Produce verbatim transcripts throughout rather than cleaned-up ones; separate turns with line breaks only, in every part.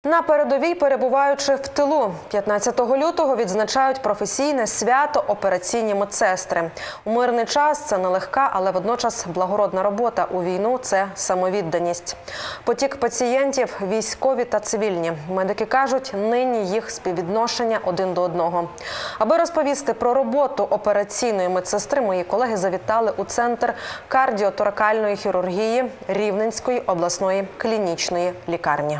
На передовій, перебуваючи в тилу, п'ятнадцятого лютого відзначають професійне свято операційні медсестри. У мирний час це нелегка, але водночас благородна робота. У війну – це самовідданість. Потік пацієнтів – військові та цивільні. Медики кажуть, нині їх співвідношення один до одного. Аби розповісти про роботу операційної медсестри, мої колеги завітали у Центр кардіоторакальної хірургії Рівненської обласної клінічної лікарні.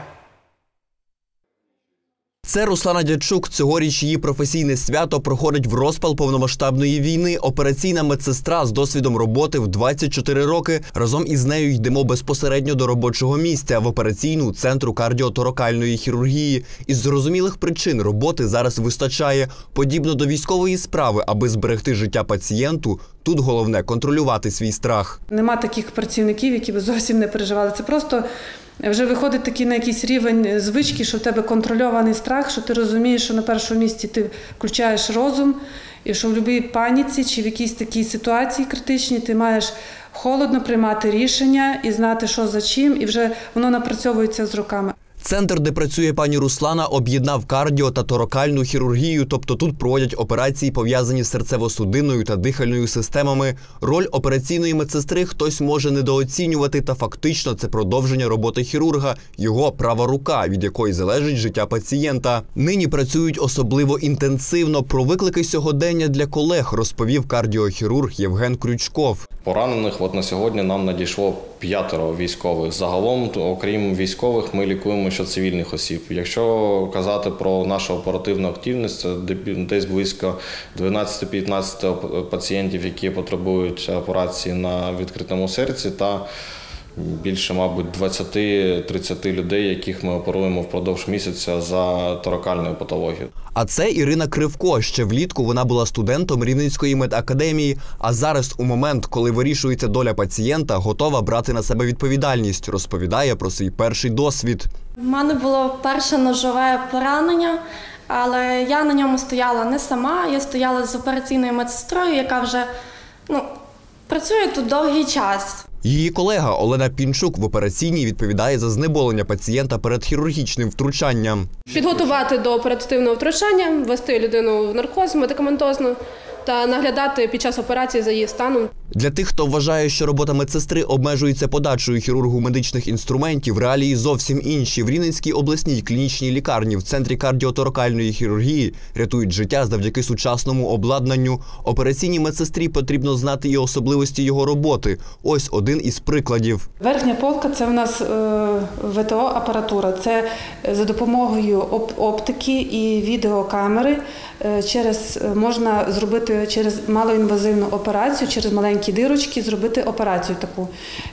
Це Руслана Дячук. Цьогоріч її професійне свято проходить в розпал повномасштабної війни. Операційна медсестра з досвідом роботи в двадцять чотири роки. Разом із нею йдемо безпосередньо до робочого місця в операційну Центру кардіоторакальної хірургії. Із зрозумілих причин роботи зараз вистачає. Подібно до військової справи, аби зберегти життя пацієнту, тут головне – контролювати свій страх.
Нема таких працівників, які б зовсім не переживали. Це просто вже виходить такий на якийсь рівень звички, що в тебе контрольований страх, що ти розумієш, що на першому місці ти включаєш розум, і що в будь-якій паніці чи в якійсь такій ситуації критичній ти маєш холодно приймати рішення і знати, що за чим, і вже воно напрацьовується з роками.
Центр, де працює пані Руслана, об'єднав кардіо- та торакальну хірургію, тобто тут проводять операції, пов'язані з серцево-судинною та дихальною системами. Роль операційної медсестри хтось може недооцінювати, та фактично це продовження роботи хірурга, його права рука, від якої залежить життя пацієнта. Нині працюють особливо інтенсивно. Про виклики сьогодення для колег розповів кардіохірург Євген Крючков.
Поранених от на сьогодні нам надійшло п'ятеро військових. Загалом, окрім військових, ми лікуємо ще цивільних осіб. Якщо казати про нашу оперативну активність, це десь близько дванадцять-п'ятнадцять пацієнтів, які потребують операції на відкритому серці, та більше, мабуть, двадцять-тридцять людей, яких ми оперуємо впродовж місяця за торакальною патологією. А
це Ірина Кривко. Ще влітку вона була студентом Рівненської медакадемії, а зараз, у момент, коли вирішується доля пацієнта, готова брати на себе відповідальність. Розповідає про свій перший досвід.
У мене було перше ножове поранення, але я на ньому стояла не сама, я стояла з операційною медсестрою, яка вже ну, працює тут довгий час.
Її колега Олена Пінчук в операційній відповідає за знеболення пацієнта перед хірургічним втручанням.
Підготувати до оперативного втручання, ввести людину в наркоз медикаментозно та наглядати під час операції за її станом.
Для тих, хто вважає, що робота медсестри обмежується подачею хірургу медичних інструментів, реалії зовсім інші. В Рівненській обласній клінічній лікарні в Центрі кардіоторакальної хірургії рятують життя завдяки сучасному обладнанню. Операційній медсестрі потрібно знати і особливості його роботи. Ось один із прикладів.
Верхня полка – це в нас ве те о-апаратура. Це за допомогою оптики і відеокамери через, можна зробити через малоінвазивну операцію, через маленькі дирочки зробити операцію таку.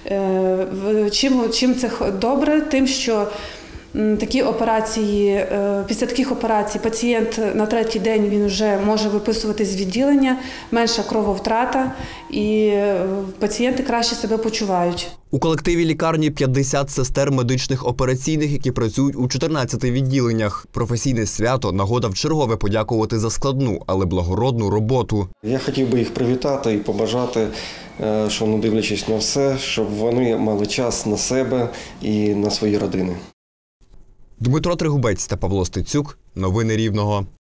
Чим, чим це добре? Тим, що такі операції, після таких операцій пацієнт на третій день він вже може виписуватись з відділення, менша крововтрата і пацієнти краще себе почувають.
У колективі лікарні п'ятдесят сестер медичних операційних, які працюють у чотирнадцяти відділеннях. Професійне свято – нагода вчергове подякувати за складну, але благородну роботу.
Я хотів би їх привітати і побажати, що, не дивлячись на все, щоб вони мали час на себе і на свої родини.
Дмитро Тригубець та Павло Стецюк. Новини Рівного.